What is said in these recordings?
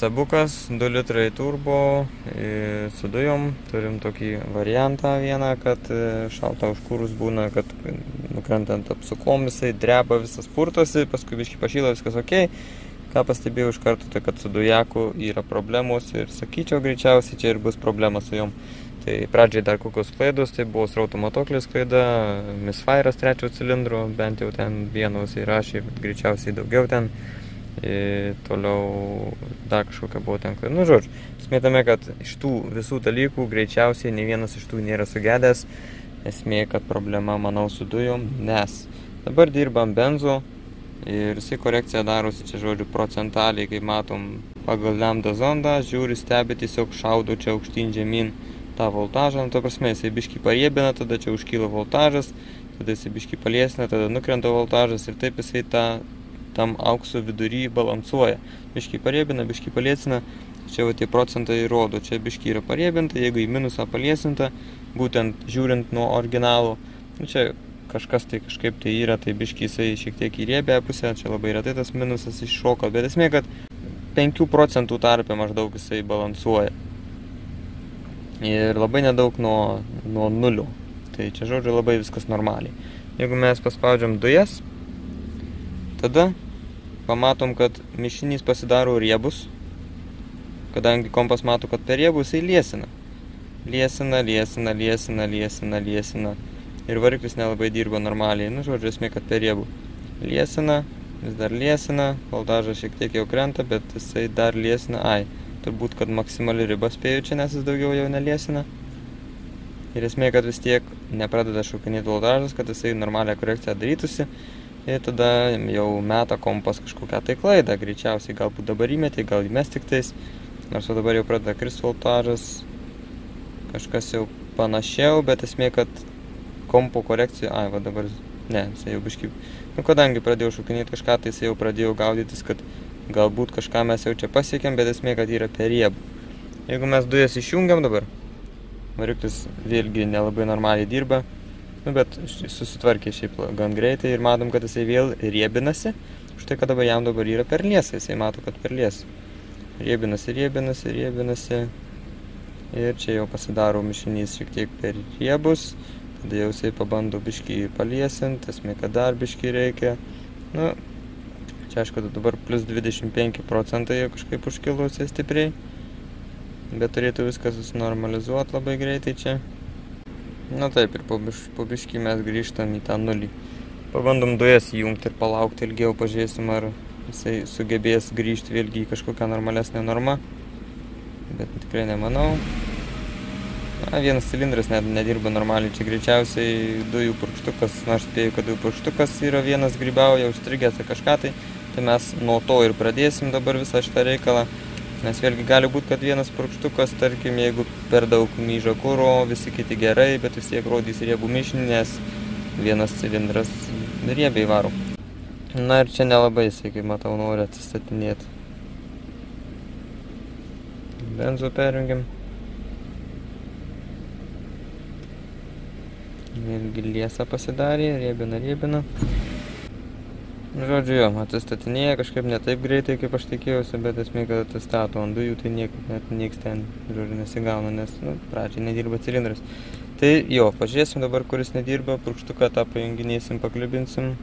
Sabukas, 2 litrai turbo su dujom. Turim tokį variantą vieną, kad šalta užkūrus būna, kad nukrentant apsukom visai dreba, visas purtosi, paskui biškį pašyla, viskas ok. Ką pastebėjau iš karto, tai kad su dujaku yra problemos ir sakyčiau greičiausiai čia ir bus problema su jom. Tai pradžiai dar kokios klaidos, tai buvo srautų matuoklis klaida, misfire'as 3 cilindro, bent jau ten vienos įrašė, bet greičiausiai daugiau ten. Toliau dar kažkokia buvo ten klaida. Nu, žodžiu, esmė, kad iš tų visų dalykų greičiausiai ne vienas iš tų nėra sugedęs. Esmė, kad problema, manau, su dujom, nes dabar dirbam benzo ir jisai korekciją darosi, čia žodžiu, procentaliai, kaip matom, pagal lambda zondą, žiūri, stebi, tiesiog šaudo čia aukštyn žemyn tą voltažą. To prasme, jisai biškį pariebina, tada čia užkyla voltažas, tada jisai biškį paliesina, tada nukrenta voltažas ir taip jisai tam aukso vidury balansuoja. Biškį pariebina, biškį paliesina, čia va tie procentai rodo, čia biškį yra pariebinta, jeigu į minusą paliesinta, būtent žiūrint nuo originalo, nu, čia kažkas tai kažkaip tai yra, tai biškį jisai šiek tiek į riebę pusę, čia labai retai tas minusas iššoka, bet esmė, kad 5 procentų tarpe maždaug jisai balansuoja. Ir labai nedaug nuo nulio. Tai čia žodžiu labai viskas normaliai. Jeigu mes paspaudžiam dujas, tada pamatom, kad mišinys pasidaro riebus, kadangi kompas mato, kad per riebus jisai liesina. Liesina. Ir variklis nelabai dirba normaliai. Nu, žodžiu, esmė, kad per riebų. Liesina, vis dar liesina, voltažas šiek tiek jau krenta, bet jisai dar liesina. Turbūt, kad maksimali riba spėju čia, nes jis daugiau jau neliesina. Ir esmė, kad vis tiek nepradeda šaukinėti voltažas, kad jisai normalią korekciją darytųsi. Ir tada jau meta kompas kažkokią tai klaidą. Greičiausiai galbūt dabar įmetė, gal įmes tik tais. Nors jau dabar jau pradeda krist voltažas. Kažkas jau panašiau, bet esmė, kad kompo korekcija, va dabar, ne, jisai jau biškai, nu, kadangi pradėjau šaukinėti kažką, tai jisai jau pradėjau gaudytis, kad galbūt kažką mes jau čia pasiekėm, bet esmė, kad yra per riebų. Jeigu mes dujas išjungiam dabar, variklis vėlgi nelabai normaliai dirba, nu, bet susitvarkė šiaip gan greitai ir matom, kad jisai vėl riebinasi, už tai, kad dabar jam dabar yra per liesą, jisai mato, kad per liesą. Riebinasi. Ir čia jau pasidaro mišinys šiek tiek per riebus. Tada jau jisai pabando biškį paliesinti, esmė, kad dar biškį reikia. Nu, čia aišku, dabar plus 25 procentai jau kažkaip užkilusiai stipriai. Bet turėtų viskas susinormalizuoti labai greitai čia. Nu taip, ir po biškį mes grįžtam į tą nulį. Pabandom dujas įjungti ir palaukti ilgiau, pažiūrėsim, ar jisai sugebės grįžti vėlgi į kažkokią normalesnę normą. Bet tikrai nemanau. Vienas cilindras nedirba normaliai, čia greičiausiai dujų purkštukas, nors spėju, kad dujų purkštukas yra vienas grybauja, užstrigęs ar kažką tai mes nuo to ir pradėsim dabar visą šitą reikalą, nes vėlgi gali būti, kad vienas purkštukas, tarkim, jeigu per daug myža kuro, visi kiti gerai, bet vis tiek rodys riebų mišinį, nes vienas cilindras riebiai varo. Na ir čia nelabai jisai, kaip matau, nori atsistatinėti. Benzo perjungiam. Vėlgi liesa pasidarė, riebina. Žodžiu, jo, atsistatinėja kažkaip ne taip greitai, kaip aš tikėjausi, bet esmė, kad atsistato ant dujų, tai nieks ten, žodžiu, nesigauna, nes, nu, pradžiai nedirba cilindras. Tai jo, pažiūrėsim dabar, kuris nedirba, purkštuką tą pajunginėsim, paklibinsim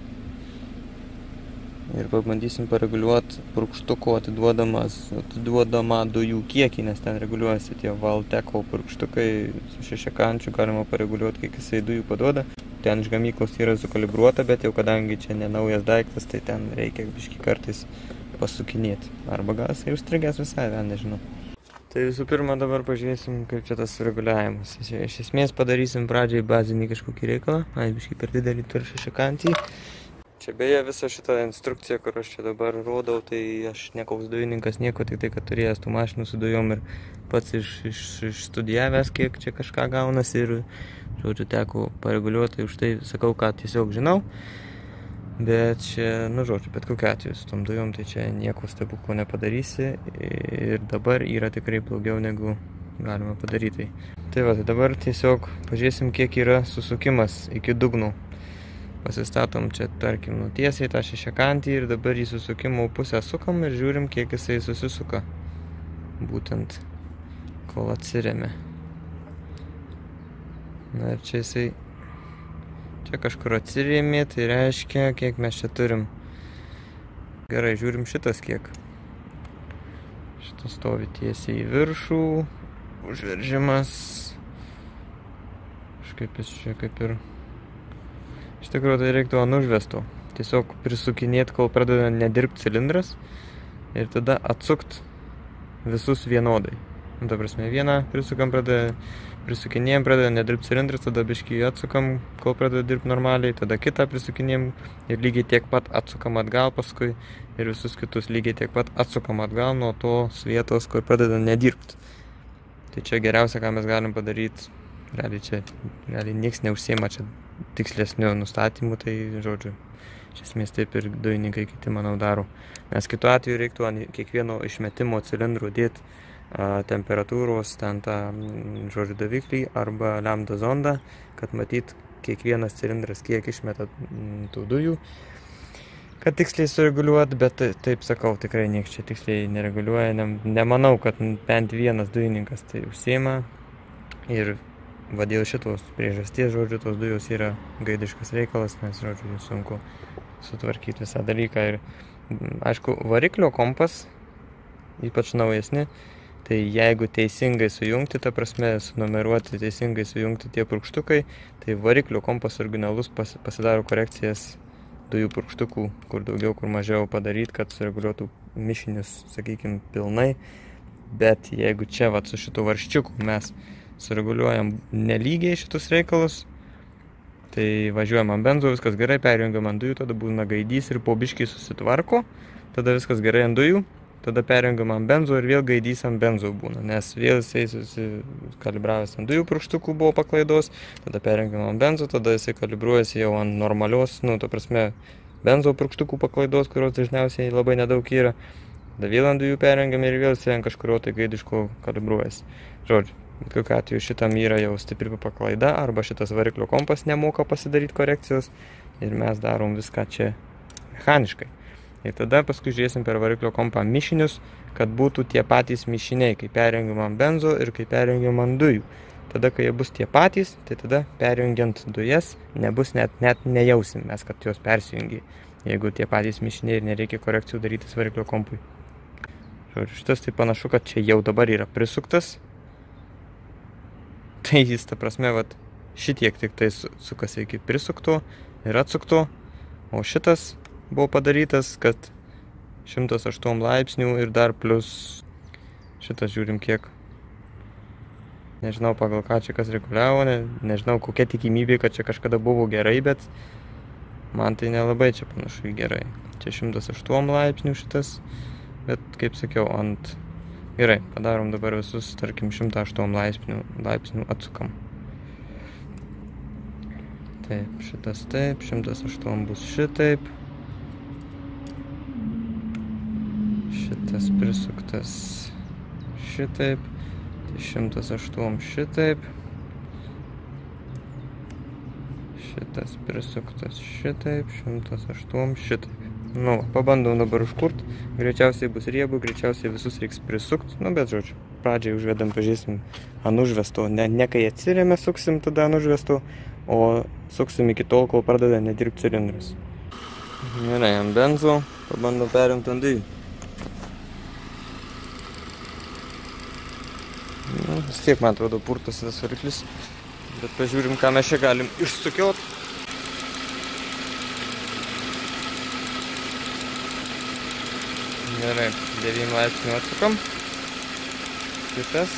ir pabandysim pareguliuoti purkštuko atiduodamą dujų kiekį, nes ten reguliuojasi tie Valteko purkštukai su 6 kančių, galima pareguliuoti, kiek jisai dujų paduoda. Ten iš gamyklos yra sukalibruota, bet jau kadangi čia ne naujas daiktas, tai ten reikia biškį kartais pasukinėti. Arba gal jisai užstrigęs visai, nežinau. Tai visų pirma dabar pažiūrėsim, kaip čia tas reguliavimas. Iš esmės padarysim pradžiai bazinį kažkokį reikalą. Biškį per didelį turi 6 kantį. Čia beje visą šitą instrukciją, kur aš čia dabar rodau, tai aš nekoks dujininkas nieko, tik tai, kad turėjęs tų mašinų su dujom ir pats išstudijavęs, kiek čia kažką gaunasi ir, žodžiu, teko pareguliuoti, už tai sakau, ką tiesiog žinau. Bet čia, nu, žodžiu, bet kokiu atveju su tom dujom, tai čia nieko stebuklo nepadarysi ir dabar yra tikrai blogiau negu galima padaryti. Tai va, tai dabar tiesiog pažiūrėsim, kiek yra susukimas iki dugnų. Pasistatom čia, tarkim, nutiesiai tą 6 kantį ir dabar į susukimo pusę sukam ir žiūrim, kiek jisai susisuka. būtent kol atsiremia. Na ir čia jisai, čia kažkur atsirėmė, tai reiškia, kiek mes čia turim. Gerai, žiūrim šitas kiek. Šitas stovi tiesiai į viršų, užveržimas. Kažkaip jis čia kaip ir... Iš tikrųjų tai reiktų ant užvesto. Tiesiog prisukinėti, kol pradeda nedirbti cilindras ir tada atsukt visus vienodai. Ta prasme, vieną prisukam, prisukinėjom, pradeda nedirbti cilindras, tada biškį atsukam, kol pradeda dirbti normaliai, tada kitą prisukinėjom ir lygiai tiek pat atsukam atgal paskui ir visus kitus lygiai tiek pat atsukam atgal nuo tos vietos, kur pradeda nedirbti. Tai čia geriausia, ką mes galim padaryti. Realiai nieks neužsiima čia tikslesnių nustatymų, tai žodžiu, iš esmės taip ir dujininkai kiti, manau, daro. Nes kitu atveju reiktų ant kiekvieno išmetimo cilindrų dėti temperatūros, ten tą, žodžiu, daviklį arba lambda zondą, kad matyt kiekvienas cilindras kiek išmeta tų dujų, kad tiksliai sureguliuot, bet taip sakau, tikrai nieks čia tiksliai nereguliuoja. Nemanau, kad bent vienas dujininkas tai užsiima ir va dėl šitos priežasties, žodžiu, tos dujos yra gaidiškas reikalas, nes, žodžiu, sunku sutvarkyti visą dalyką. Ir, aišku, variklio kompas, ypač naujesni, tai jeigu teisingai sujungti, ta prasme, sunumeruoti teisingai sujungti tie purkštukai, tai variklio kompas originalus pasidaro korekcijas dujų purkštukų, kur daugiau, kur mažiau padaryti, kad sureguliuotų mišinius, sakykime, pilnai. Bet jeigu čia vat, su šitu varščiuku mes sureguliuojam nelygiai šitus reikalus, tai važiuojam ant benzo, viskas gerai, perjungiam ant dujų, tada būna gaidys ir po biškį susitvarko, tada viskas gerai ant dujų, tada perjungiam ant benzo ir vėl gaidys ant benzo būna, nes vėl jisai susikalibravęs ant dujų purkštukų buvo paklaidos, tada perjungiam ant benzo, tada jisai kalibruojasi jau ant normalios, ta prasme, benzo purkštukų paklaidos, kurios dažniausiai labai nedaug yra, tada vėl ant dujų perjungiam ir vėl jisai ant kažkurio tai gaidiško kalibruojasi. Žodžiu, bet kokiu atveju šitam yra jau stipri paklaida, arba šitas variklio kompas nemoka pasidaryti korekcijos ir mes darom viską čia mechaniškai. Ir tada paskui žiūrėsim per variklio kompą mišinius, kad būtų tie patys mišiniai, kai perjungiam ant benzo ir kai perjungiam ant dujų. Tada, kai jie bus tie patys, tai tada perjungiant dujas nebus net nejausim mes, kad jos persijungia, jeigu tie patys mišiniai ir nereikia korekcijų darytis variklio kompui. Žodžiu, šitas tai panašu, kad čia jau dabar yra prisuktas. Tai jis, ta prasme, vat, šitiek tik tai sukasi iki prisukto ir atsukto, o šitas buvo padarytas, kad 108 laipsnių ir dar plus šitas žiūrim kiek. Nežinau pagal ką čia kas reguliavo, nežinau kokia tikimybė, kad čia kažkada buvo gerai, bet man tai nelabai čia panašu į gerai. Čia 108 laipsnių šitas, bet kaip sakiau, ant... Gerai, padarom dabar visus, tarkim, 108 laipsnių atsukam. Taip, šitas taip, 108 bus šitaip. Šitas prisuktas šitaip, tai 108 šitaip, šitas prisuktas šitaip, 108 šitaip. Nu, pabandom dabar užkurt, greičiausiai bus riebu, greičiausiai visus reiks prisukti, bet žodžiu, pradžiai užvedam, pažiūrėsim ant užvesto, ne kai atsiremia suksim tada ant užvesto, o suksim iki tol, kol pradeda nedirbti cilindras. Gerai, ant benzo, pabandom perimti ant dujų. Vis tiek, man atrodo, purtas tas variklis, bet pažiūrim, ką mes čia galim išsukiot. Gerai, 9 laipsnių atsukam. Kitas.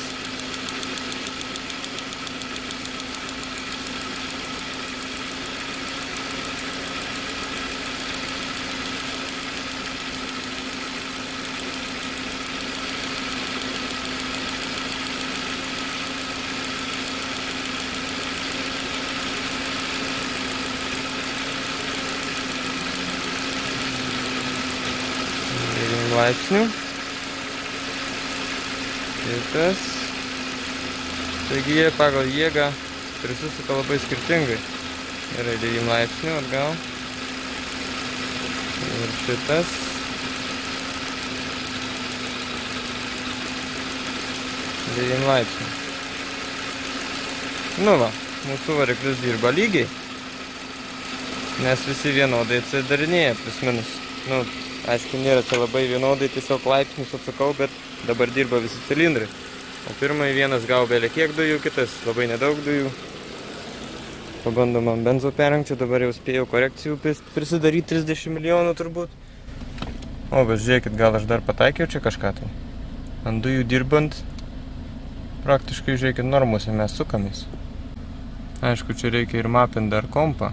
Laipsnių. Kitas. Taigi jie pagal jėgą prisisuka labai skirtingai. Gerai, 9 laipsnių atgal. Ir šitas. 9 laipsnių. Nu va, mūsų variklis dirba lygiai, nes visi vienodai atsidarinėja, plius minus. Nu, aišku, nėra čia labai vienodai, tiesiog laipsnius atsukau, bet dabar dirba visi cilindrai. O pirmai vienas gavo belė kiek dujų, kitas labai nedaug dujų. Pabandom ant benzo perjungti, dabar jau spėjau korekcijų prisidaryti 30 milijonų turbūt. O, bet žiūrėkit, gal aš dar pataikiau čia kažką tai. Ant dujų dirbant, praktiškai, žiūrėkit, normose mes sukamės. Aišku, čia reikia ir mapinti dar kompą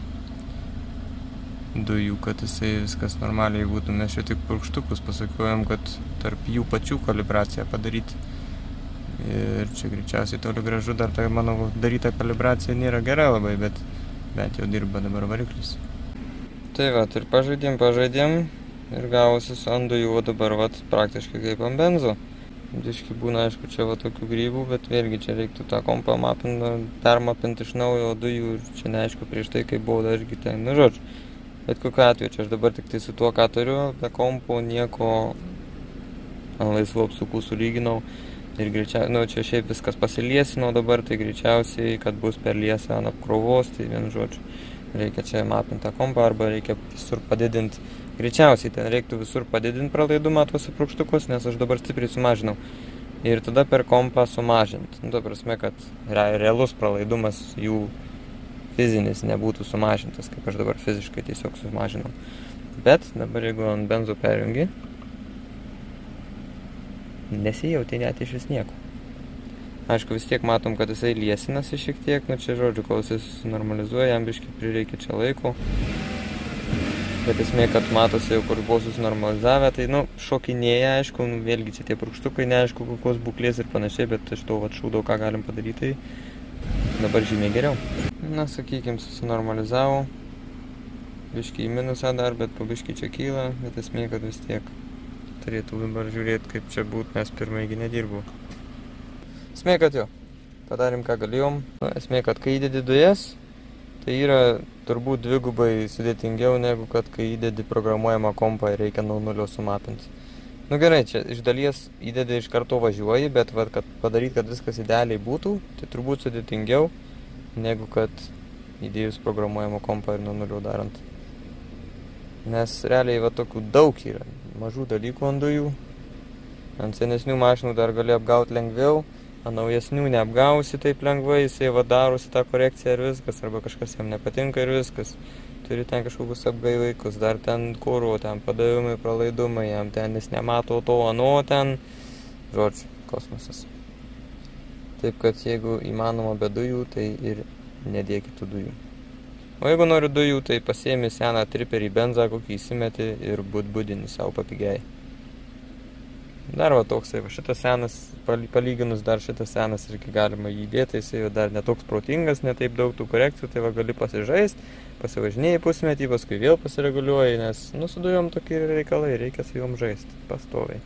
dujų, kad jisai viskas normaliai būtų. Mes čia tik purkštukus pasakiojom, kad tarp jų pačių kalibraciją padaryti. Ir čia greičiausiai toli gražu dar ta mano daryta kalibracija nėra gera labai, bet bent jau dirba dabar variklis. Tai va, ir pažaidėm ir gavosi su ant dujų, o dabar va, praktiškai kaip ant benzo. Biški būna, aišku, čia va tokių grybų, bet vėlgi čia reiktų tą kompą permapinti iš naujo dujų ir čia neaišku prieš tai, kaip buvo dargi ten, nu žodžiu. Bet kokiu atveju, čia aš dabar tik tai su tuo, ką turiu, be kompo nieko ant laisvų apsukų sulyginau. Ir greičiausiai, nu čia šiaip viskas pasiliesino dabar, tai greičiausiai, kad bus per liesą ant apkrovos, tai vienu žodžiu, reikia čia mapinti tą kompą arba reikia visur padidinti. Greičiausiai ten reiktų visur padidinti pralaidumą tuose purkštukus, nes aš dabar stipriai sumažinau. Ir tada per kompą sumažinti. Nu, ta prasme, kad realus pralaidumas jų fizinis nebūtų sumažintas, kaip aš dabar fiziškai tiesiog sumažinau. Bet dabar jeigu ant benzo perjungi, nesijauti net iš vis nieko. Aišku, vis tiek matom, kad jisai liesinasi šiek tiek, nu čia žodžiu, kol jis normalizuoja, jam biškai prireikia čia laiko. Bet esmė, kad matosi jau, kur buvo susinormalizavę, tai nu, šokinėja, aišku, nu, vėlgi čia tie purkštukai, neaišku, kokios būklės ir panašiai, bet iš to šūdo, ką galim padaryti, tai dabar žymiai geriau. Na, sakykim, susinormalizavo, biškai į minusą dar, bet po biškai čia kyla, bet esmė, kad vis tiek turėtų dabar žiūrėti, kaip čia būt, nes pirmai nedirbau. Esmė, kad jo, padarėm, ką galėjom. Esmė, kad kai įdedi dujas, tai yra turbūt dvigubai sudėtingiau, negu kad kai įdedi programuojamą kompą ir reikia nuo nulio sumapinti. Nu gerai, čia iš dalies įdedi iš karto važiuoji, bet vat, kad padaryti, kad viskas idealiai būtų, tai turbūt sudėtingiau, negu kad įdėjus programuojamą kompą ir nuo nulio darant. Nes realiai va tokių daug yra. Mažų dalykų ant dujų. Ant senesnių mašinų dar gali apgauti lengviau, ant naujesnių neapgausi taip lengvai, jisai va darosi tą korekciją ir viskas, arba kažkas jam nepatinka ir viskas. Turi ten kažkokius apgaivaikus, dar ten kuro, ten padavimai, pralaidumai, jam ten jis nemato to, ano ten. Žodžiu, kosmosas. Taip kad jeigu įmanoma be dujų, tai ir nedėkit tų dujų. O jeigu nori dujų, tai pasiemi seną triperį benzą, kokį įsimeti ir budinį savo papigiai. Dar va toks, va šitas senas, palyginus dar šitas senas irgi galima jį įdėti, jisai dar netoks protingas, netaip daug tų korekcijų, tai va gali pasižaist, pasivažinėjai pusmetį, paskui vėl pasireguliuoji, nes nu su dujom tokie reikalai, reikia su jom žaisti pastoviai.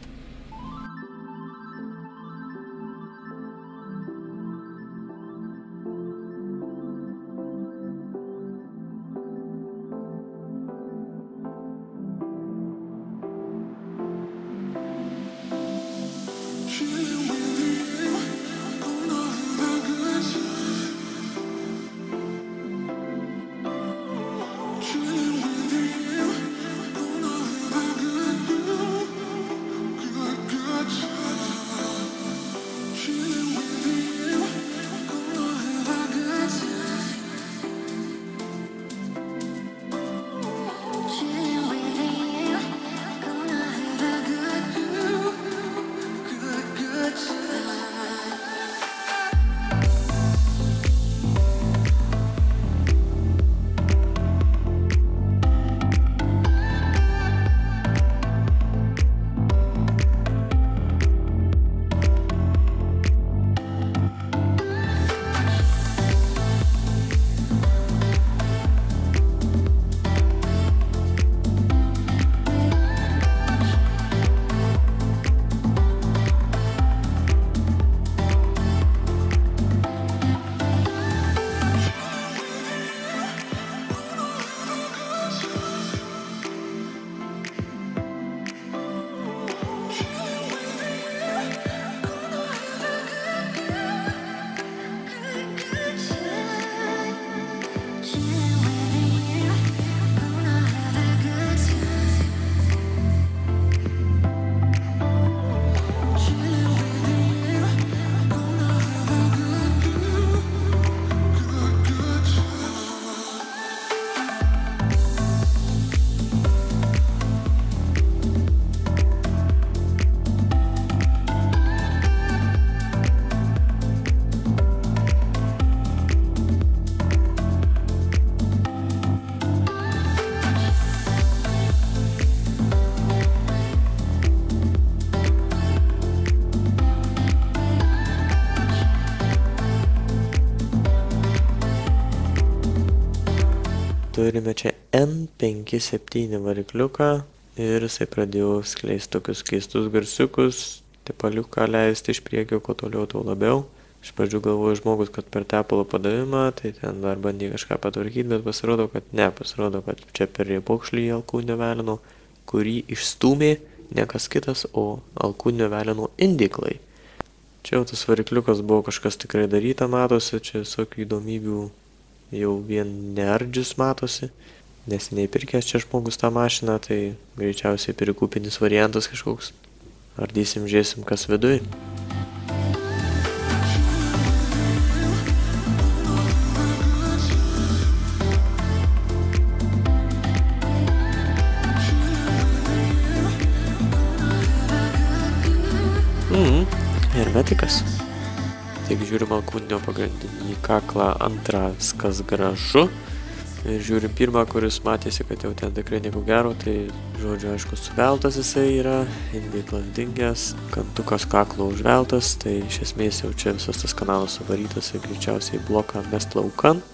Turime čia N57 varikliuką ir jisai pradėjo skleisti tokius keistus garsiukus, tepaliuką leisti iš priekio, kuo toliau, tuo labiau. Iš pradžių galvoju žmogus, kad per tepalo padavimą, tai ten dar bandė kažką patvarkyti, bet pasirodo, kad čia per riebokšlį alkūnio veleno, kurį išstūmė ne kas kitas, o alkūnio veleno indiklai. Čia jau tas varikliukas buvo kažkas tikrai daryta, matosi, čia visokių įdomybių jau vien neardžius matosi. Neseniai pirkęs čia žmogus tą mašiną, tai greičiausiai pirkupinis variantas kažkoks. Ardysim, žiūrėsim, kas viduj. Hermetikas. Tik žiūrim alkūnio pagrindinį kaklą, antrą viskas gražu. Ir žiūrim pirmą, kuris matėsi, kad jau ten tikrai nieko gero, tai žodžiu, aišku, suveltas jisai yra, indiklas dingęs, kantukas kaklo užveltas, tai iš esmės jau čia visas tas kanalas suvarytas ir greičiausiai bloką mest laukan.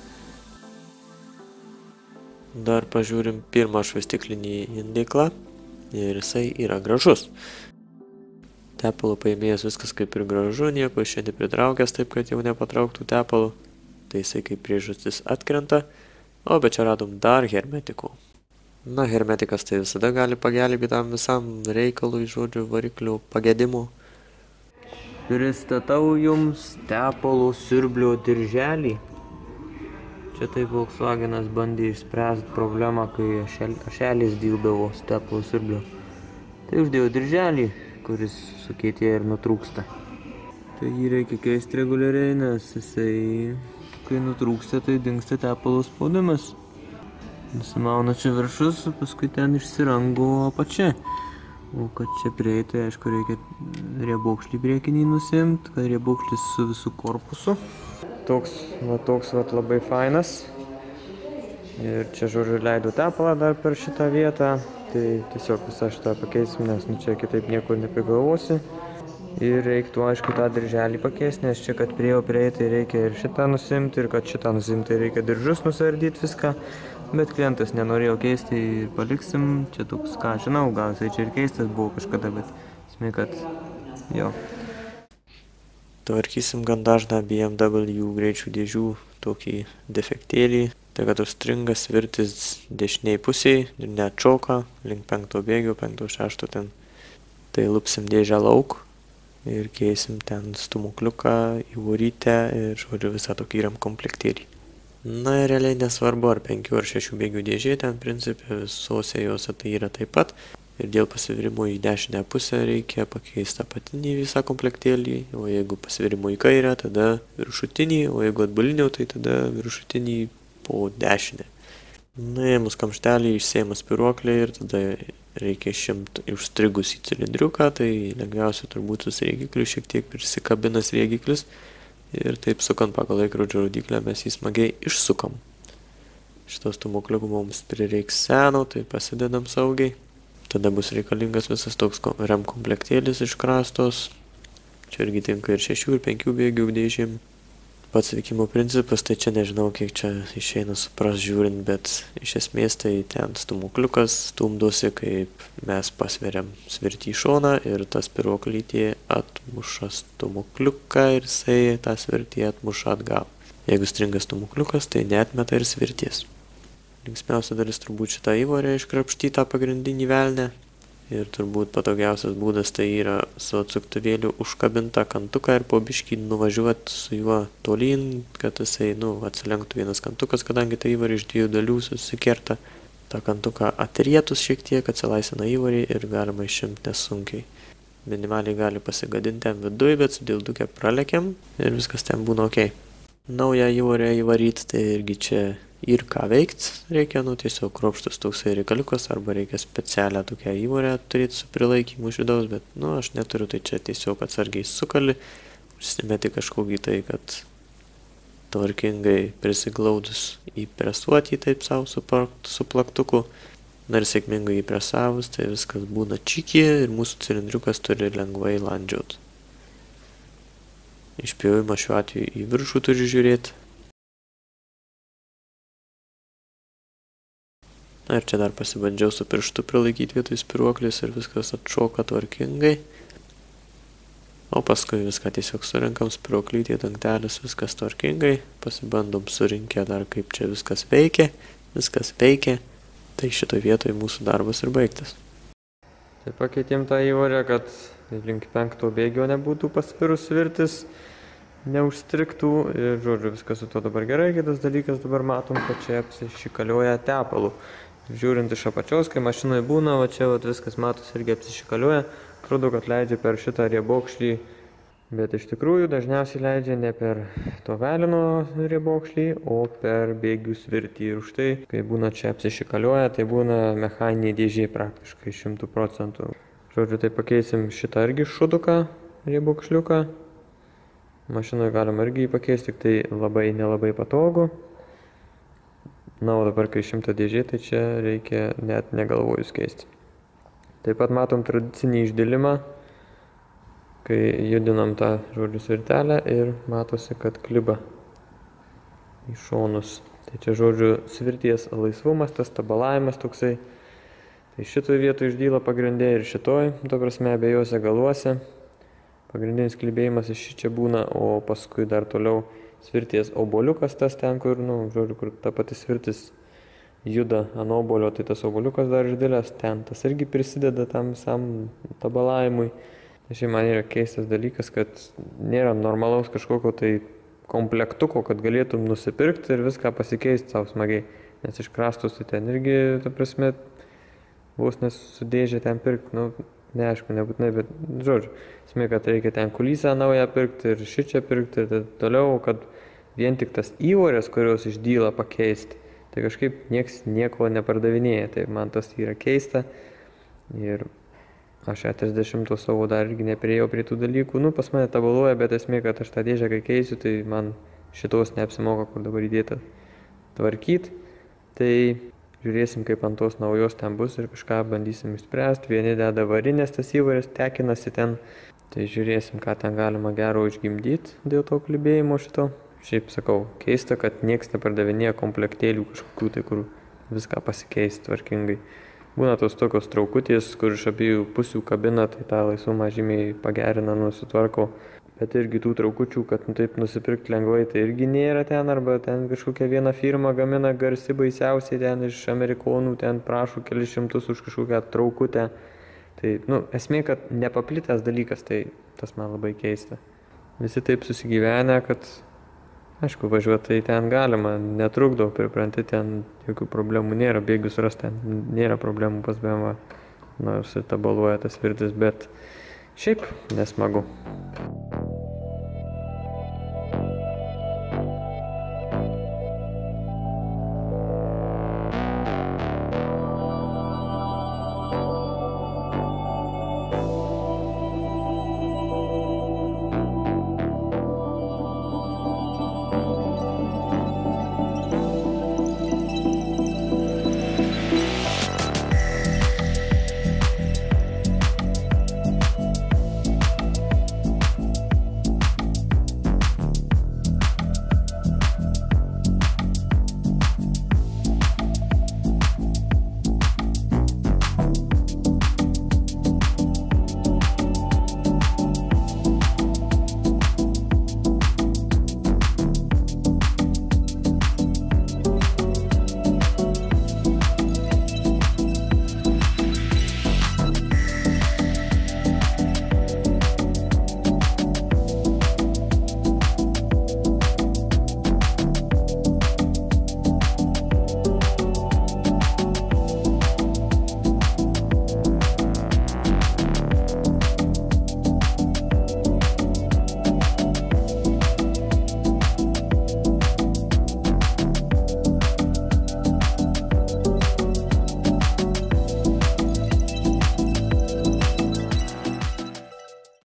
Dar pažiūrim pirmą švaistiklinį indiklą ir jisai yra gražus. Tepalo paėmėjęs viskas kaip ir gražu, nieko iš čia nepritraukęs taip, kad jau nepatrauktų tepalo. Tai jisai kaip priežastis atkrenta, o bet čia radom dar hermetikų. Na, hermetikas tai visada gali pagelbėti tam visam reikalui, žodžiu, variklių pagedimų. Pristatau jums tepalo siurblio dirželį. Čia tai Volkswagenas bandė išspręsti problemą, kai ašelis dildavo tepalo siurblio. Tai uždėjau dirželį, kuris sukietėja ir nutrūksta. Tai jį reikia keisti reguliariai, nes jisai, kai nutrūksta, tai dingsta tepalo spaudimas. Nusimauna čia viršus, paskui ten išsirango apačia. O kad čia prieiti, aišku, reikia riebokšlį priekinį nusiimti, kad riebokšlis su visų korpusu. Toks labai fainas. Ir čia, žodžiu, leidau tepalą dar per šitą vietą. Tai tiesiog visą šitą pakeisim, nes čia kitaip nieko neprigalvosi. Ir reiktų, aišku, tą dirželį pakeisti, nes čia, kad prie jo prieiti, reikia ir šitą nusimti, ir kad šitą nusimti, reikia diržus nusardyti viską. Bet klientas nenorėjo keisti ir paliksim. Čia toks, ką žinau, gal jisai čia ir keistas buvo kažkada, bet esmė, kad jo. Tvarkysim gan dažną BMW greičių dėžių tokį defektėlį. Tai kad užstringa svirtis dešiniai pusiai ir neatšoka link 5 bėgio, 5-6 ten. Tai lupsim dėžę lauk ir keisim ten stumukliuką, įvorytę ir, žodžiu, visą tokį įram komplektėlį. Na ir realiai nesvarbu, ar 5 ar 6 bėgių dėžė, ten principė visose jose tai yra taip pat. Ir dėl pasvirimo į dešinę pusę reikia pakeisti apatinį visą komplektėlį, o jeigu pasvirimo į kairę, tada viršutinį, o jeigu atbulinio, tai tada viršutinį po dešinę. Nuėmus kamštelį, išsėjimas spiruoklį ir tada reikia išimti užstrigus į cilindriuką, tai lengviausia turbūt su sriegikliu, šiek tiek prisikabina sriegiklis ir taip sukant pagal laikrodžio rodyklę mes jį smagiai išsukam. Šitos stumukliukų mums prireiks seno, tai pasidedam saugiai. Tada bus reikalingas visas toks rem komplektėlis iš krastos. Čia irgi tinka ir 6 ir 5 bėgių dėžėm. Pats veikimo principas, tai čia nežinau, kiek čia išeina supras žiūrint, bet iš esmės tai ten stumukliukas stumdosi, kaip mes pasveriam svirtį į šoną ir tas spiruoklytė atmuša stumukliuką ir jisai tą svirtį atmuša atgal. Jeigu stringa stumukliukas, tai neatmeta ir svirties. Linksmiausia dalis turbūt šitą įvorę iškrapštytą pagrindinį velnę. Ir turbūt patogiausias būdas tai yra su atsuktuvėliu užkabintą kantuką ir po biškį nuvažiuoti su juo tolyn, kad jisai, atsilenktų vienas kantukas, kadangi tai įvorė iš 2 dalių susikerta. tą kantuką atrietus šiek tiek atsilaisvina įvorį ir galima išimti nesunkiai. Minimaliai gali pasigadinti ten viduj, bet su dilduke pralekiam ir viskas ten būna ok. Naują įvorę įvaryti, tai irgi čia ir ką veikt reikia, tiesiog kruopštus toksai reikaliukas, arba reikia specialią tokią įvorę turėti su prilaikymu iš vidaus, bet aš neturiu, tai čia tiesiog atsargiai sukali, užsimeti kažkokį tai, kad tvarkingai prisiglaudus įpresuoti taip savo su plaktuku. Ir sėkmingai įpresavus, tai viskas būna čiki ir mūsų cilindriukas turi lengvai landžiuoti. Išpjovimą šiuo atveju į viršų turi žiūrėti. Na ir čia dar pasibandžiau su pirštu prilaikyti vietoj spiruoklės ir viskas atšoka tvarkingai. O paskui viską tiesiog surinkam, spiruoklytė, dangtelis, viskas tvarkingai. Pasibandom surinkę dar kaip čia viskas veikia. Viskas veikia. Tai šitoje vietoje mūsų darbas ir baigtas. Tai pakeitėm tą įvorę, kad link 5 bėgio nebūtų pasvirus svirtis, neužstriktų ir žodžiu viskas su to dabar gerai. Kitas dalykas dabar matom, kad čia apsišikalioja tepalu. Žiūrint iš apačios, kai mašinoje būna, o čia viskas matos irgi apsišikalioja. Atrodo, kad leidžia per šitą riebokšlį, bet iš tikrųjų dažniausiai leidžia ne per to velino riebokšlį, o per bėgių svirtį. Ir už tai, kai būna čia apsišikalioja, tai būna mechaniniai dėžiai praktiškai 100%. Žodžiu, tai pakeisim šitą irgi šuduką, riebokšliuką. Mašinoje galima irgi pakeisti, tik tai labai nelabai patogu. Na, o dabar, kai 100 dėžiai, tai čia reikia net negalvojus keisti. Taip pat matom tradicinį išdėlimą, kai judinam tą žodžiu svirtelę ir matosi, kad kliba į šonus. Tai čia žodžiu svirties laisvumas, tas tabalavimas toksai. Tai šitoje vietoje išdyla pagrindė ir šitoj, to prasme abiejose galuose. Pagrindinis klibėjimas iš čia būna, o paskui dar toliau svirties oboliukas tas ten, kur, žodžiu, kur ta pati svirtis juda ant obolio, tai tas oboliukas dar išdėlės ten, tas irgi prisideda tam visam tabalavimui. Tai šiaip man yra keistas dalykas, kad nėra normalaus kažkokio tai komplektuko, kad galėtum nusipirkti ir viską pasikeisti savo smagiai. Nes iš krastos tai ten irgi, ta prasme, vos nesudėžė ten pirkti, neaišku, nebūtinai, bet žodžiu, esmė, kad reikia ten kulysą naują pirkti ir šičia pirkti ir toliau, kad vien tik tas įvorės, kurios išdyla pakeisti. Tai kažkaip nieks nieko nepardavinėja, tai man tas yra keista ir aš 40 savo dar irgi nepriejau prie tų dalykų. Pas mane tabaluoja, bet esmė, kad aš tą dėžę, kai keisiu, tai man šitos neapsimoka, kur dabar įdėta tvarkyti. Tai žiūrėsim, kaip ant tos naujos ten bus ir kažką bandysim išspręsti. Vieni deda varinės tas įvairias, tekinasi ten. Tai žiūrėsim, ką ten galima gero išgimdyti dėl to klibėjimo šito. Šiaip sakau, keista, kad nieks nepardavinėja komplektėlių kažkokių tai, kur viską pasikeis tvarkingai. Būna tos tokios traukutės, kur iš abiejų pusių kabina, tai tą laisvumą žymiai pagerina, sutvarko. Bet irgi tų traukučių, kad taip nusipirkti lengvai, tai irgi nėra ten, arba ten kažkokia viena firma gamina garsi baisiausiai ten iš amerikonų, ten prašo kelis šimtus už kažkokią traukutę. Tai, esmė, kad nepaplitęs dalykas, tai tas man labai keista. Visi taip susigyvenę, kad aišku, važiuoti tai ten galima, netrukdo, pripranti, ten jokių problemų nėra, bėgius ras ten nėra problemų pas BMW, nors ir tabaluoja tas svirtis, bet šiaip nesmagu.